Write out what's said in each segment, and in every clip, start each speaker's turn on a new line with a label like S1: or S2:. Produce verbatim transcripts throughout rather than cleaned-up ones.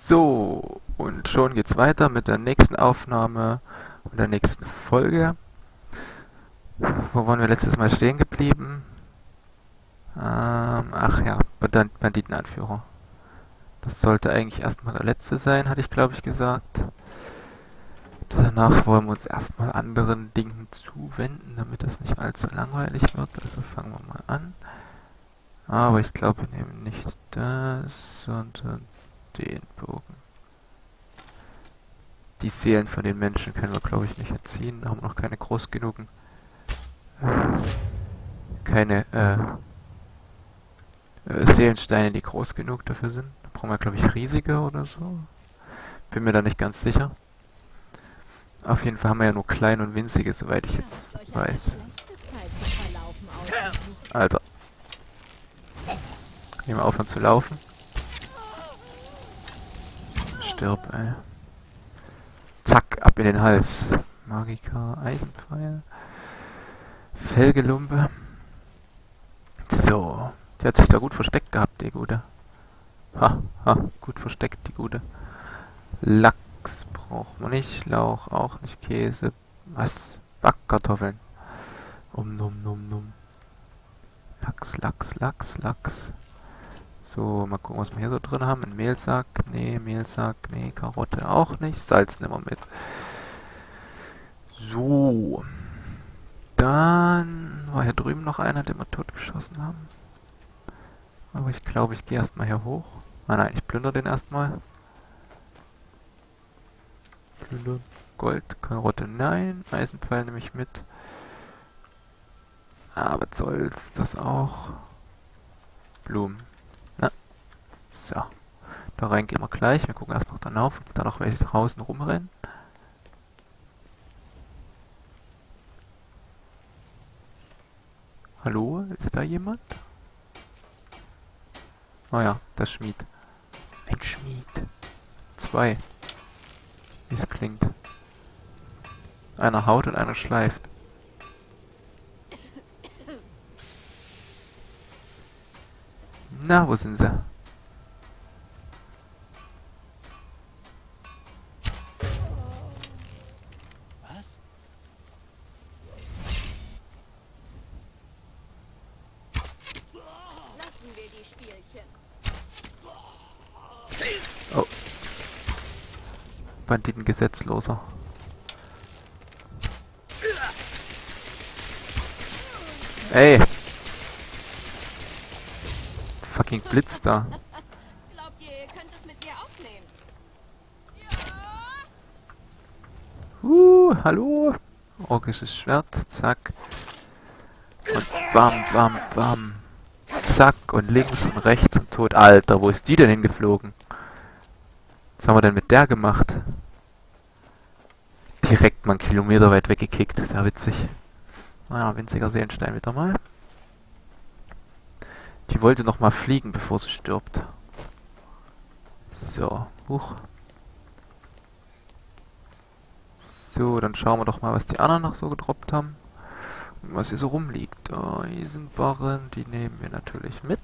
S1: So, und schon geht's weiter mit der nächsten Aufnahme und der nächsten Folge. Wo waren wir letztes Mal stehen geblieben? Ähm, ach ja, Band- Banditenanführer. Das sollte eigentlich erstmal der letzte sein, hatte ich glaube ich gesagt. Danach wollen wir uns erstmal anderen Dingen zuwenden, damit es nicht allzu langweilig wird. Also fangen wir mal an. Aber ich glaube, wir nehmen nicht das, sondern den Bogen. Die Seelen von den Menschen können wir, glaube ich, nicht entziehen. Da haben wir noch keine groß genugen. Äh, keine äh, äh, Seelensteine, die groß genug dafür sind. Da brauchen wir, glaube ich, riesige oder so. Bin mir da nicht ganz sicher. Auf jeden Fall haben wir ja nur kleine und winzige, soweit ich jetzt weiß. Alter. Nehmen wir aufhören zu laufen. Stirb, ey. Zack, ab in den Hals. Magika, Eisenpfeil. Felgelumpe. So. Die hat sich da gut versteckt gehabt, die Gute. Ha, ha, gut versteckt, die Gute. Lachs braucht man nicht, Lauch auch nicht, Käse. Was? Backkartoffeln. Um, num, num, num. Lachs, Lachs, Lachs, Lachs. So, mal gucken, was wir hier so drin haben. Ein Mehlsack, nee, Mehlsack, nee, Karotte auch nicht. Salz nehmen wir mit. So. Dann war hier drüben noch einer, den wir totgeschossen haben. Aber ich glaube, ich gehe erstmal hier hoch. Ah nein, ich plündere den erstmal. Plündern. Gold, Karotte, nein. Eisenpfeil nehme ich mit. Aber soll's das auch. Blumen. Na. So. Da rein gehen wir gleich. Wir gucken erst noch danach, ob da noch welche draußen rumrennen. Hallo? Ist da jemand? Oh ja, das Schmied. Ein Schmied. Zwei. Wie es klingt. Einer haut und einer schleift. Na, wo sind sie?
S2: Was?
S3: Lassen wir die Spielchen.
S1: Oh. Banditengesetzloser. Ey! Fucking Blitz da.
S3: Glaubt ihr, ihr könnt es mit mir aufnehmen?
S1: Uh, hallo? Orkisches Schwert, zack. Und bam, bam, bam. Zack, und links und rechts und tot. Alter, wo ist die denn hingeflogen? Was haben wir denn mit der gemacht? Direkt mal einen Kilometer weit weggekickt, ist ja witzig. Naja, winziger Seelenstein wieder mal. Die wollte noch mal fliegen, bevor sie stirbt. So, huch. So, dann schauen wir doch mal, was die anderen noch so gedroppt haben. Und was hier so rumliegt. Eisenbarren, die nehmen wir natürlich mit.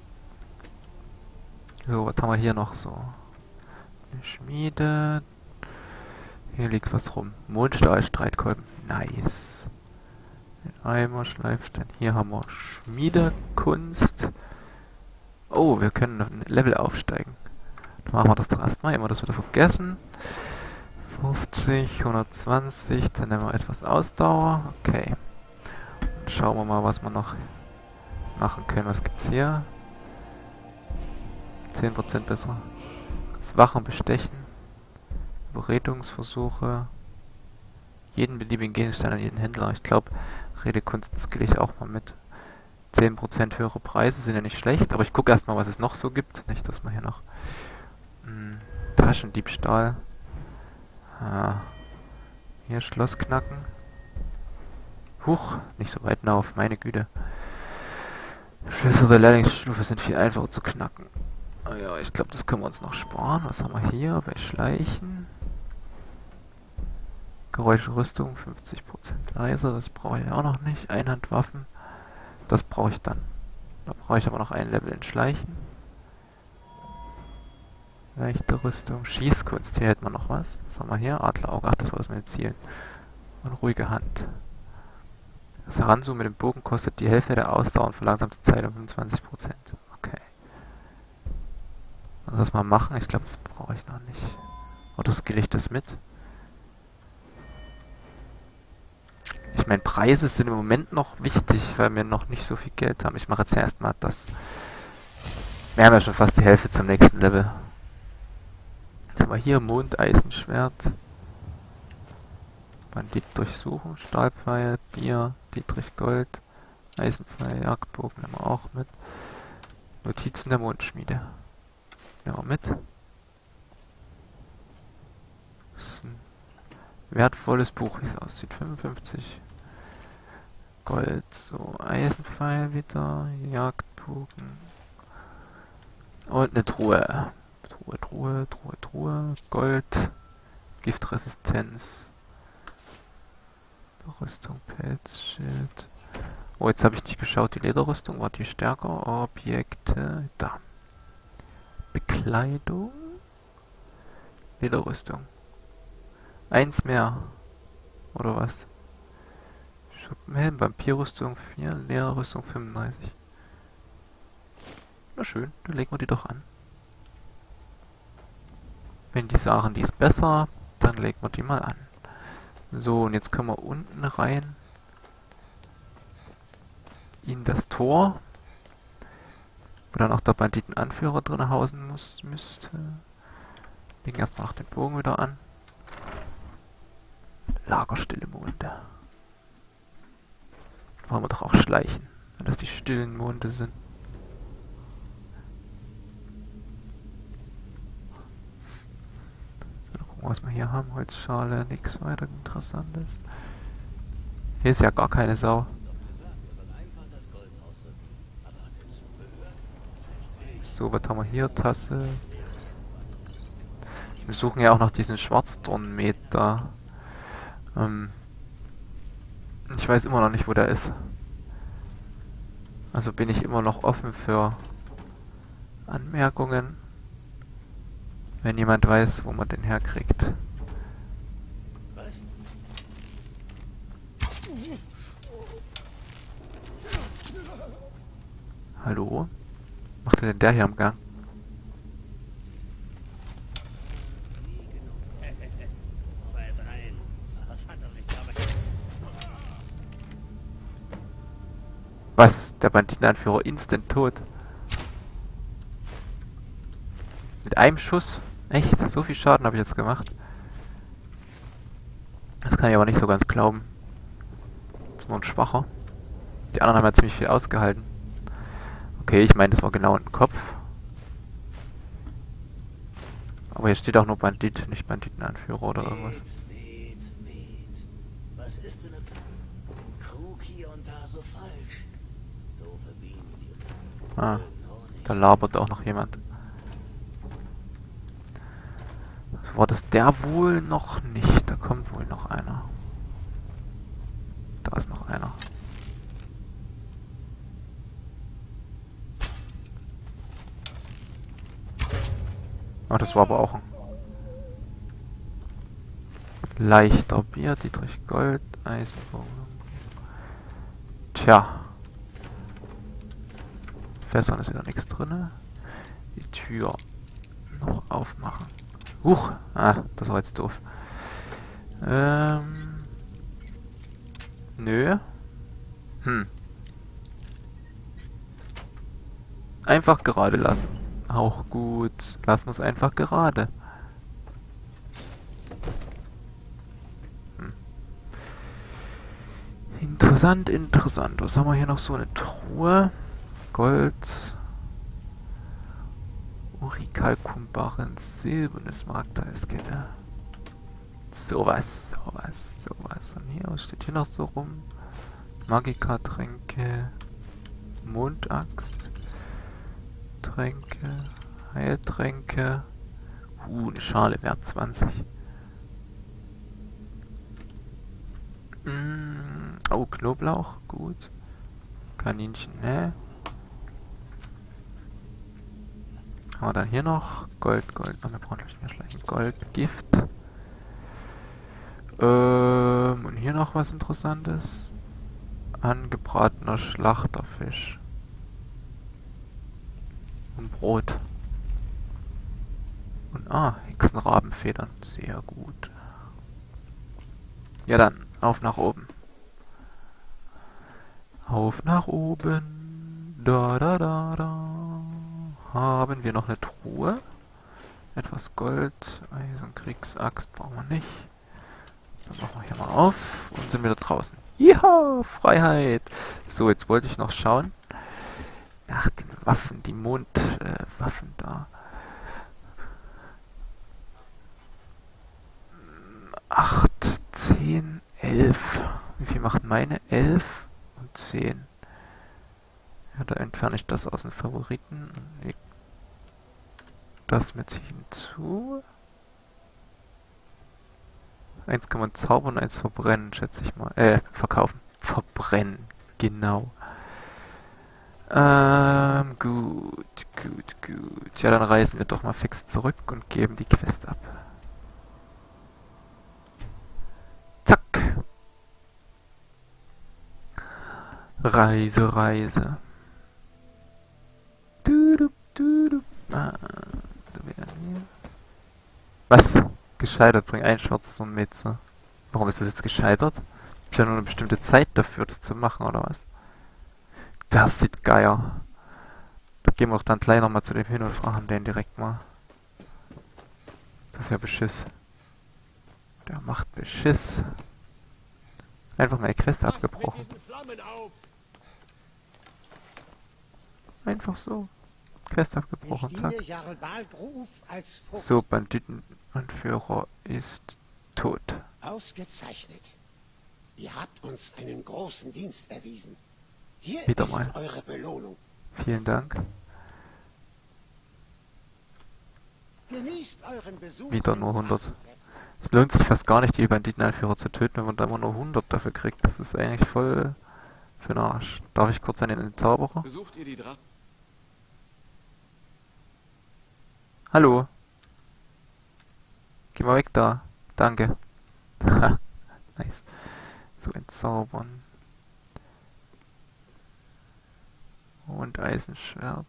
S1: So, was haben wir hier noch so? Eine Schmiede. Hier liegt was rum. Mondstahl-Streitkolben. Nice. Ein Eimer, Schleifstein. Hier haben wir Schmiedekunst. Oh, wir können ein Level aufsteigen. Dann machen wir das doch erstmal. Immer das wieder vergessen. fünfzig, hundertzwanzig. Dann nehmen wir etwas Ausdauer. Okay. Und schauen wir mal, was wir noch machen können. Was gibt's hier? zehn Prozent besser. Das Wachen bestechen. Überredungsversuche. Jeden beliebigen Gegenstand an jeden Händler. Ich glaube, Redekunst skill ich auch mal mit. zehn Prozent höhere Preise sind ja nicht schlecht, aber ich gucke erstmal, was es noch so gibt. Nicht, dass man hier noch... Mh, Taschendiebstahl. Ah, hier Schloss knacken. Huch, nicht so weit hinauf, meine Güte. Schlösser der Lehrlingsstufe sind viel einfacher zu knacken. Ah ja, ich glaube, das können wir uns noch sparen. Was haben wir hier bei Schleichen? Geräuschrüstung, fünfzig Prozent leiser, das brauche ich auch noch nicht. Einhandwaffen, das brauche ich dann. Da brauche ich aber noch ein Level in Schleichen. Leichte Rüstung. Schießkunst. Hier hätten wir noch was. Was haben wir hier? Adlerauge. Ach, das war das mit den Zielen. Und ruhige Hand. Das Heranzoomen mit dem Bogen kostet die Hälfte der Ausdauer und verlangsamt die Zeit um fünfundzwanzig Prozent. Okay. Also das mal machen. Ich glaube, das brauche ich noch nicht. Oder skill ich das mit? Ich meine, Preise sind im Moment noch wichtig, weil wir noch nicht so viel Geld haben. Ich mache jetzt erstmal das. Wir haben ja schon fast die Hälfte zum nächsten Level. Jetzt haben wir hier Mondeisenschwert. Bandit durchsuchen, Stahlpfeil, Bier, Dietrich Gold, Eisenpfeil, Jagdbogen nehmen wir auch mit. Notizen der Mondschmiede. Nehmen wir mit. Das ist ein wertvolles Buch, wie es aussieht. fünfundfünfzig Gold. So, Eisenpfeil wieder, Jagdbogen. Und eine Truhe. Truhe, Truhe, Truhe, Truhe. Gold. Giftresistenz. Rüstung, Pelzschild. Oh, jetzt habe ich nicht geschaut. Die Lederrüstung, war die stärker? Objekte. Da. Bekleidung. Lederrüstung. Eins mehr. Oder was? Schuppenhelm, Vampirrüstung vier, Lederrüstung fünfunddreißig. Na schön, dann legen wir die doch an. Wenn die sagen, die ist besser, dann legen wir die mal an. So, und jetzt können wir unten rein in das Tor, wo dann auch der Banditenanführer drin hausen muss, müsste. Legen erstmal auch den Bogen wieder an. Lagerstille Monde. Wollen wir doch auch schleichen, wenn das die stillen Monde sind. So, gucken wir, was wir hier haben. Holzschale, nichts weiter Interessantes. Hier ist ja gar keine Sau. So, was haben wir hier? Tasse. Wir suchen ja auch noch diesen Schwarzdornmeter. Ähm, ich weiß immer noch nicht, wo der ist. Also bin ich immer noch offen für Anmerkungen, wenn jemand weiß, wo man den herkriegt. Hallo? Was macht denn der hier am Gang? Was? Der Banditenanführer instant tot. Mit einem Schuss? Echt? So viel Schaden habe ich jetzt gemacht? Das kann ich aber nicht so ganz glauben. Das ist nur ein Schwacher. Die anderen haben ja ziemlich viel ausgehalten. Okay, ich meine, das war genau ein Kopf. Aber hier steht auch nur Bandit, nicht Banditenanführer oder irgendwas.
S2: Was ist denn ein Krug hier und da so falsch? Doofe Bienen, die
S1: Ah, da labert auch noch jemand. So war das der wohl noch nicht. Da kommt wohl noch einer. Da ist noch einer. Oh, das war aber auch ein leichter Bier, Dietrich Gold, Eisenbogen. Tja. Fässern ist wieder nichts drin. Die Tür noch aufmachen. Huch! Ah, das war jetzt doof. Ähm. Nö. Hm. Einfach gerade lassen. Auch gut. Lassen wir es einfach gerade. Hm. Interessant, interessant. Was haben wir hier noch so? Eine Truhe. Gold. Urikalkumbarren, silbernes Markteilskette. Sowas, sowas, sowas. Und hier, was steht hier noch so rum? Magika-Tränke. Mondaxt. Tränke. Heiltränke. Uh, eine Schale wert zwanzig. Mm, oh, Knoblauch, gut. Kaninchen, ne? Haben wir dann hier noch Gold, Gold, oh, wir brauchen gleich mehr Schleichen. Gold, Gift. Ähm, und hier noch was Interessantes. Angebratener Schlachterfisch. Und Brot. Und ah, Hexenrabenfedern. Sehr gut. Ja dann, auf nach oben. Auf nach oben. Da, da, da, da. Haben wir noch eine Truhe? Etwas Gold. Eisenkriegs-Axt brauchen wir nicht. Dann machen wir hier mal auf und sind wieder draußen. Ja, Freiheit! So, jetzt wollte ich noch schauen. Nach den Waffen, die Mondwaffen äh, Waffen da. acht, zehn, elf. Wie viel macht meine? elf und zehn. Ja, da entferne ich das aus den Favoriten und leg das mit hinzu. Eins kann man zaubern, eins verbrennen, schätze ich mal. Äh, verkaufen. Verbrennen, genau. Ähm, gut, gut, gut. Ja, dann reisen wir doch mal fix zurück und geben die Quest ab. Zack. Reise, Reise. Du, du, du, du. Ah, da wären wir. Was? Gescheitert, bring ein Schwarz und Metze. Warum ist das jetzt gescheitert? Ich habe nur eine bestimmte Zeit dafür, das zu machen, oder was? Das sieht geil aus. Da gehen wir auch dann gleich nochmal zu dem hin und fragen den direkt mal. Das ist ja Beschiss. Der macht Beschiss. Einfach meine Quest abgebrochen. Einfach so. Quest abgebrochen, zack. So, Banditenanführer ist tot.
S2: Ausgezeichnet. Ihr habt uns einen großen Dienst erwiesen. Hier
S1: Wieder
S2: ist
S1: mal.
S2: eure Belohnung.
S1: Vielen Dank.
S2: Genießt euren Besuch.
S1: Wieder nur hundert. Es lohnt sich fast gar nicht, die Banditenanführer zu töten, wenn man da immer nur hundert dafür kriegt. Das ist eigentlich voll für den Arsch. Darf ich kurz an den Zauberer?
S4: Besucht ihr die Drachen?
S1: Hallo. Geh mal weg da. Danke. Nice. So, entzaubern. Und Eisenschwert.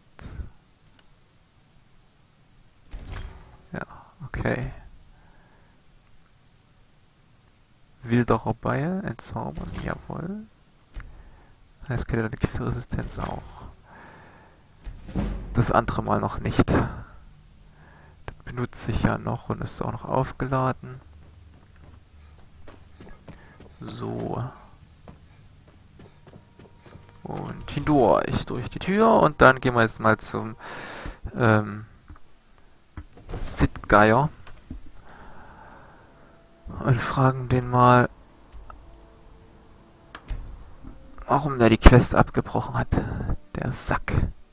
S1: Ja, okay. Wilderer Beil, entzaubern, jawohl. Heißt, keine Giftresistenz auch. Das andere mal noch nicht. Das benutze ich ja noch und ist auch noch aufgeladen. So. Und hindurch, durch die Tür und dann gehen wir jetzt mal zum ähm, Sitgeier und fragen den mal, warum der die Quest abgebrochen hat. Der Sack.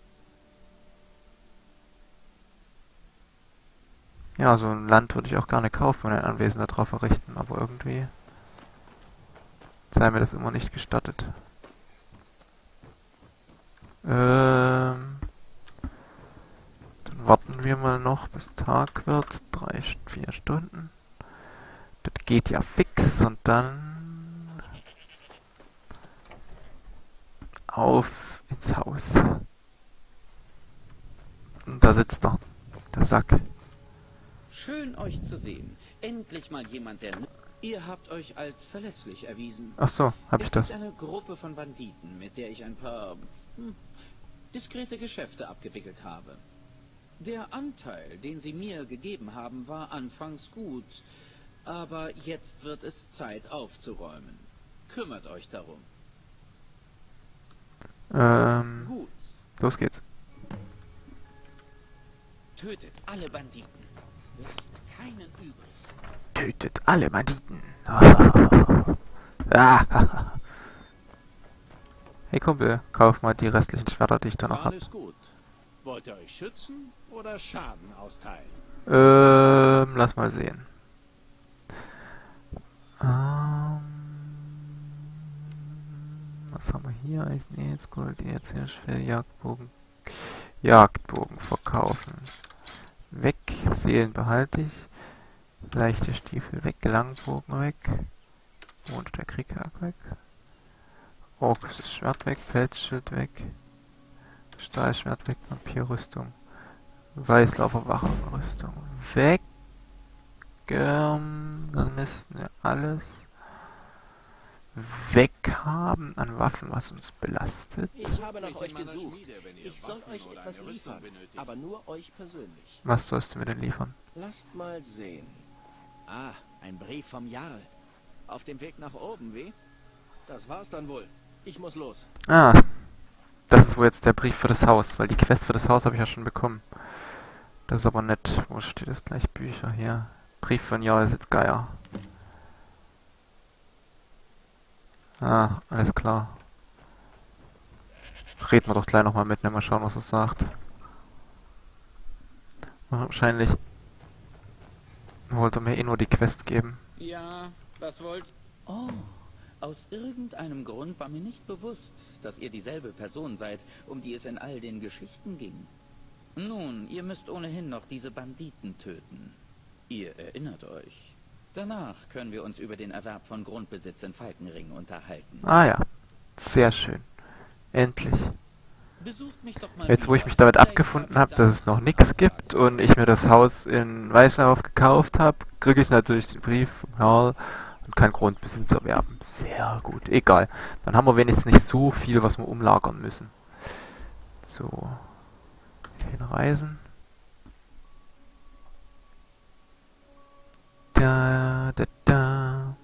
S1: Ja, so ein Land würde ich auch gerne kaufen und ein Anwesen darauf errichten, aber irgendwie sei mir das immer nicht gestattet. Ähm, dann warten wir mal noch, bis Tag wird. Drei, vier Stunden. Das geht ja fix und dann auf ins Haus. Und da sitzt er, der Sack.
S5: Schön, euch zu sehen. Endlich mal jemand, der... Ihr habt euch als verlässlich erwiesen.
S1: Ach so, hab ich das.
S5: Es gibt eine Gruppe von Banditen, mit der ich ein paar hm, diskrete Geschäfte abgewickelt habe. Der Anteil, den sie mir gegeben haben, war anfangs gut, aber jetzt wird es Zeit aufzuräumen. Kümmert euch darum.
S1: Ähm,
S5: Gut.
S1: los geht's.
S5: Tötet alle Banditen. Lasst keinen übrig.
S1: Tötet alle Banditen. Ah. Hey Kumpel, kauf mal die restlichen Schwerter, die ich da noch hab.
S6: Alles gut. Wollt ihr euch schützen oder Schaden austeilen?
S1: Ähm, lass mal sehen. Ähm, was haben wir hier? Eisenerz, Gold, Erz, Hirschfell, Jagdbogen, Jagdbogen verkaufen. Weg. Seelen behalte ich. Leichte Stiefel weg. Langbogen weg. Und der Krieghak weg. Orks Schwert weg. Pelzschild weg. Stahlschwert weg. Vampirrüstung. Weißlaufer Wachenrüstung weg. Ähm, dann müssten wir alles weg haben an Waffen, was uns belastet.
S4: Ich habe nach euch gesucht. Ich soll euch etwas liefern, aber nur euch persönlich.
S1: Was sollst du mir denn liefern?
S4: Lasst mal sehen.
S2: Ah, ein Brief vom Jarl. Auf dem Weg nach oben, wie?
S4: Das war's dann wohl. Ich muss los.
S1: Ah, das ist wohl jetzt der Brief für das Haus, weil die Quest für das Haus habe ich ja schon bekommen. Das ist aber nett. Wo steht das gleich? Bücher hier. Brief von Jarl Sittgeier. Ah, alles klar. Reden wir doch gleich nochmal mit, ne? Mal schauen, was er sagt. Wahrscheinlich wollte er mir eh nur die Quest geben.
S5: Ja, was wollt... Oh, aus irgendeinem Grund war mir nicht bewusst, dass ihr dieselbe Person seid, um die es in all den Geschichten ging. Nun, ihr müsst ohnehin noch diese Banditen töten. Ihr erinnert euch. Danach können wir uns über den Erwerb von Grundbesitz in Falkenring unterhalten.
S1: Ah ja, sehr schön. Endlich.
S5: Besucht mich doch mal
S1: Jetzt, wo ich
S5: wieder.
S1: mich damit
S5: Vielleicht
S1: abgefunden
S5: habe
S1: habe,
S5: ich
S1: dass es noch nichts gibt und ich mir das Haus in Weißlauf gekauft habe, kriege ich natürlich den Brief vom Jarl und kann Grundbesitz erwerben. Sehr gut. Egal. Dann haben wir wenigstens nicht so viel, was wir umlagern müssen. So. Hinreisen. Da, da, da.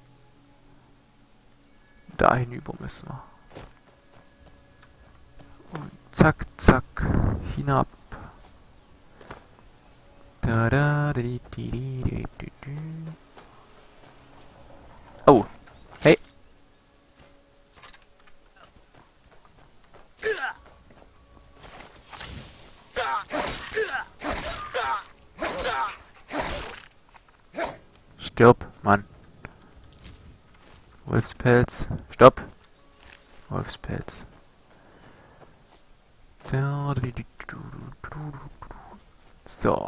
S1: Da hinüber müssen wir. Und zack, zack. Hinab. Da, da, di, di, di, di, di, di. Oh. Hey. Stirb, Mann. Wolfspelz. Stopp. Wolfspelz. So.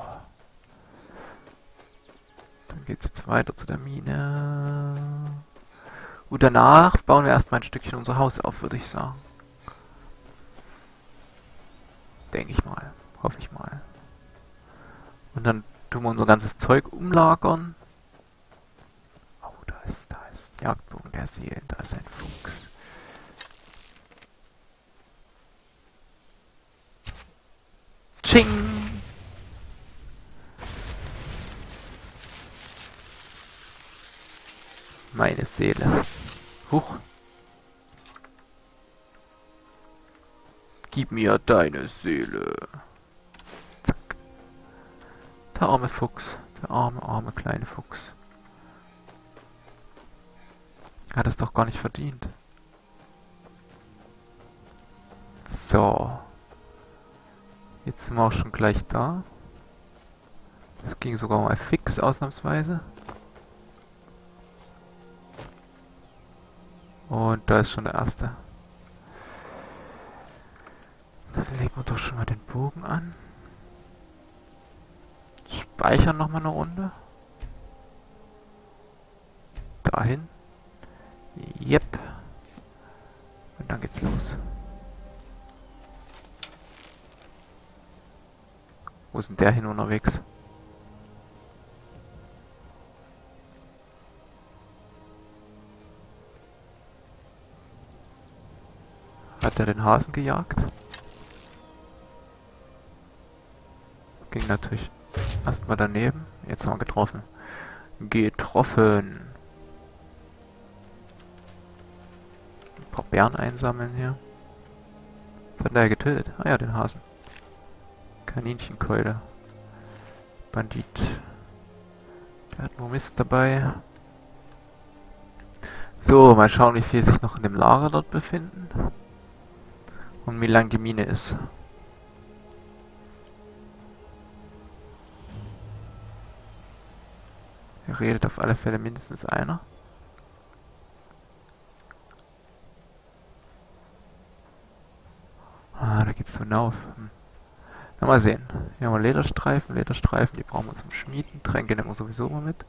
S1: Dann geht's jetzt weiter zu der Mine. Und danach bauen wir erstmal ein Stückchen unser Haus auf, würde ich sagen. Denke ich mal. Hoffe ich mal. Und dann tun wir unser ganzes Zeug umlagern. Oh, da ist, da ist Jagdbogen der Seelen. Da ist ein Fuchs. Tsching! Meine Seele. Huch. Gib mir deine Seele. Zack. Der arme Fuchs. Der arme, arme kleine Fuchs. Hat es doch gar nicht verdient. So. Jetzt sind wir auch schon gleich da. Das ging sogar mal fix, ausnahmsweise. Und da ist schon der erste. Dann legen wir doch schon mal den Bogen an. Speichern nochmal eine Runde. Dahin. Yep. Und dann geht's los. Wo ist denn der hin unterwegs? Hat er den Hasen gejagt? Ging natürlich erstmal daneben. Jetzt haben wir getroffen. Getroffen. Ein paar Bären einsammeln hier. Was hat der getötet? Ah ja, den Hasen. Kaninchenkeule. Bandit. Der hat nur Mist dabei. So, mal schauen, wie viel sich noch in dem Lager dort befinden. Und wie lang die Mine ist. Hier redet auf alle Fälle mindestens einer. Ah, da geht's so hinauf. Hm. Na, mal sehen. Hier haben wir Lederstreifen. Lederstreifen, die brauchen wir zum Schmieden. Tränke nehmen wir sowieso immer mit.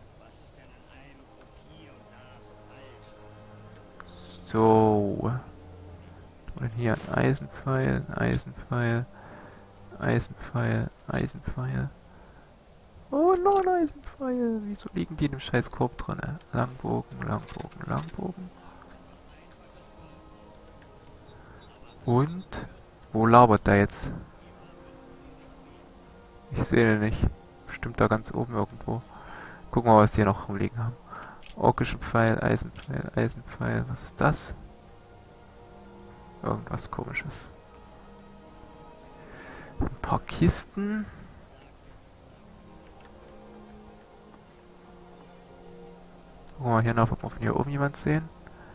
S1: So. Und hier ein Eisenpfeil, ein Eisenpfeil, Eisenpfeil, Eisenpfeil. Oh, noch ein Eisenpfeil. Wieso liegen die in dem scheiß Korb drin? Langbogen, Langbogen, Langbogen. Und? Wo labert der jetzt? Ich sehe den nicht. Bestimmt da ganz oben irgendwo. Gucken wir mal, was die hier noch rumliegen haben. Orkischen Pfeil, Eisenpfeil, Eisenpfeil. Was ist das? Irgendwas Komisches. Ein paar Kisten. Gucken wir mal hier nach, ob wir von hier oben jemand sehen.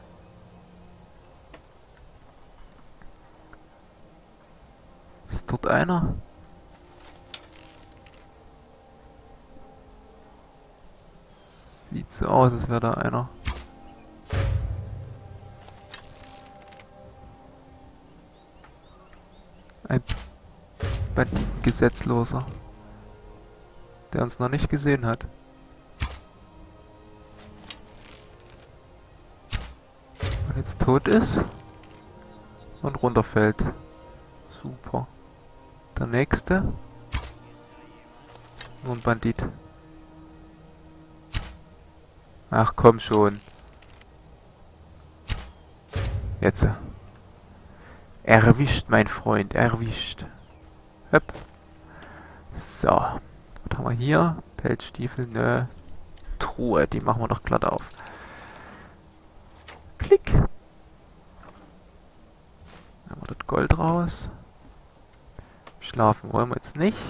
S1: Ist dort einer? Sieht so aus, als wäre da einer. Ein Banditengesetzloser, der uns noch nicht gesehen hat. Und jetzt tot ist und runterfällt. Super. Der nächste. Nur ein Bandit. Ach komm schon. Jetzt. Erwischt, mein Freund. Erwischt. Höpp. So. Was haben wir hier? Pelzstiefel, nö. Truhe, die machen wir doch glatt auf. Klick. Nehmen wir das Gold raus. Schlafen wollen wir jetzt nicht.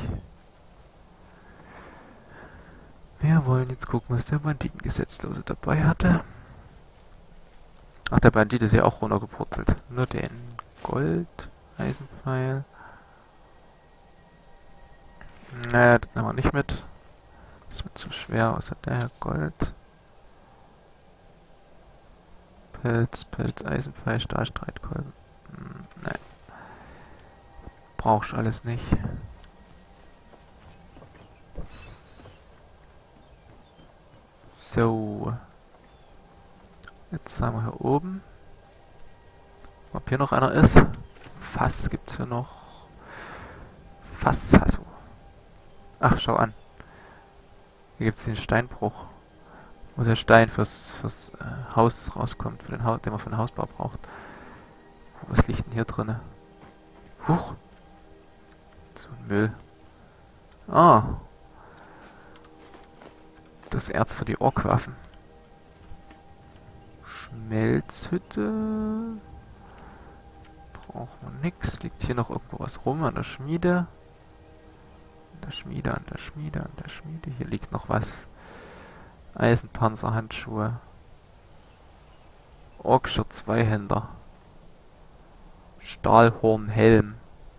S1: Wir wollen jetzt gucken, was der Banditengesetzlose dabei hatte. Ach, der Bandit ist ja auch runtergepurzelt. Nur den Gold, Eisenpfeil. Ne, das nehmen wir nicht mit. Das wird zu schwer. Was hat der Herr? Gold. Pilz, Pilz, Eisenpfeil, Stahlstreitkolben. Hm, nein. Brauchst alles nicht. So. Jetzt haben wir hier oben. Ob hier noch einer ist. Fass gibt's hier noch. Fass, also. Ach, schau an. Hier gibt's den Steinbruch. Wo der Stein fürs, fürs äh, Haus rauskommt. Für den Haus, den man für den Hausbau braucht. Was liegt denn hier drinne? Huch. So ein Müll. Ah. Das Erz für die Orkwaffen. Schmelzhütte. Brauchen wir nix. Liegt hier noch irgendwo was rum an der Schmiede? An der Schmiede, an der Schmiede, an der Schmiede. Hier liegt noch was. Eisenpanzerhandschuhe. Orkscher Zweihänder. Stahlhornhelm.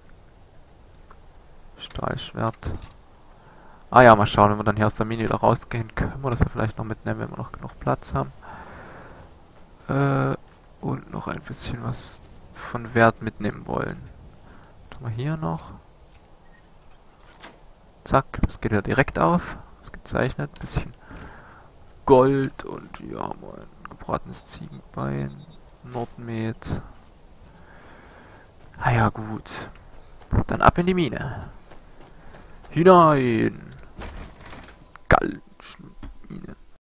S1: Stahlschwert. Ah ja, mal schauen, wenn wir dann hier aus der Mine wieder rausgehen, können wir das ja vielleicht noch mitnehmen, wenn wir noch genug Platz haben. Äh, und noch ein bisschen was von Wert mitnehmen wollen. Was haben wir hier noch? Zack, das geht ja direkt auf. Das ist gezeichnet. Ein bisschen Gold und ja, mal ein gebratenes Ziegenbein. Nordmet. Ah ja, gut. Dann ab in die Mine. Hinein! Gallenschlüssel.